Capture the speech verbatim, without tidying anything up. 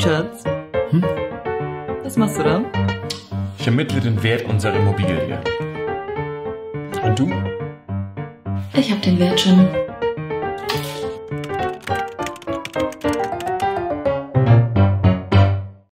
Schatz. Hm? Was machst du da? Ich ermittle den Wert unserer Immobilie. Und du? Ich hab den Wert schon.